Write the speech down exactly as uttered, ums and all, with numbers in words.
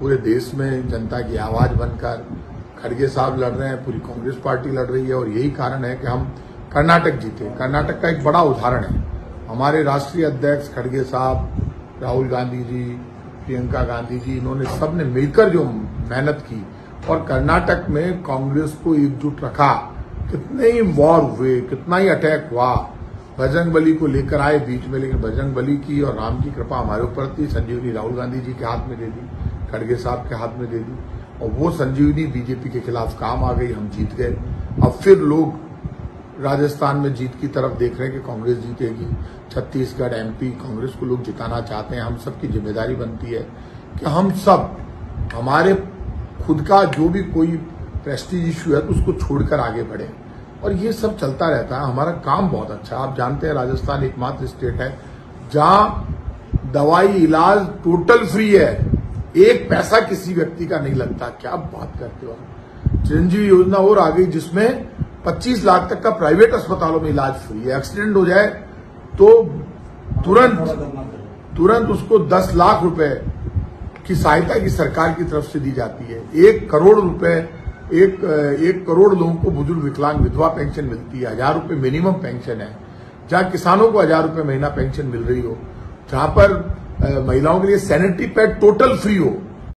पूरे देश में जनता की आवाज बनकर खड़गे साहब लड़ रहे हैं, पूरी कांग्रेस पार्टी लड़ रही है और यही कारण है कि हम कर्नाटक जीते। कर्नाटक का एक बड़ा उदाहरण है, हमारे राष्ट्रीय अध्यक्ष खड़गे साहब, राहुल गांधी जी, प्रियंका गांधी जी, इन्होंने सबने मिलकर जो मेहनत की और कर्नाटक में कांग्रेस को एकजुट रखा। कितने ही वॉर हुए, कितना ही अटैक हुआ, बजरंगबली को लेकर आए बीच में, लेकिन बजरंगबली की और राम की कृपा हमारे ऊपर थी। संजीवनी राहुल गांधी जी के हाथ में दे दी, खड़गे साहब के हाथ में दे दी और वो संजीवनी बीजेपी के खिलाफ काम आ गई, हम जीत गए। अब फिर लोग राजस्थान में जीत की तरफ देख रहे हैं कि कांग्रेस जीतेगी। छत्तीसगढ़, एमपी कांग्रेस को लोग जिताना चाहते हैं। हम सबकी जिम्मेदारी बनती है कि हम सब हमारे खुद का जो भी कोई प्रेस्टीज इश्यू है तो उसको छोड़कर आगे बढ़े और ये सब चलता रहता है। हमारा काम बहुत अच्छा है। आप जानते हैं राजस्थान एकमात्र स्टेट है जहां दवाई इलाज टोटल फ्री है, एक पैसा किसी व्यक्ति का नहीं लगता। क्या बात करते हो। चिरंजीवी योजना और आ गई जिसमें पच्चीस लाख तक का प्राइवेट अस्पतालों में इलाज फ्री है। एक्सीडेंट हो जाए तो तुरंत तुरंत उसको दस लाख रुपए की सहायता की सरकार की तरफ से दी जाती है। एक करोड़ रुपए एक एक करोड़ लोगों को बुजुर्ग विकलांग विधवा पेंशन मिलती है। हजार रुपए मिनिमम पेंशन है। जहां किसानों को हजार रुपए महीना पेंशन मिल रही हो, जहां पर महिलाओं के लिए सैनिटरी पैड टोटल फ्री हो,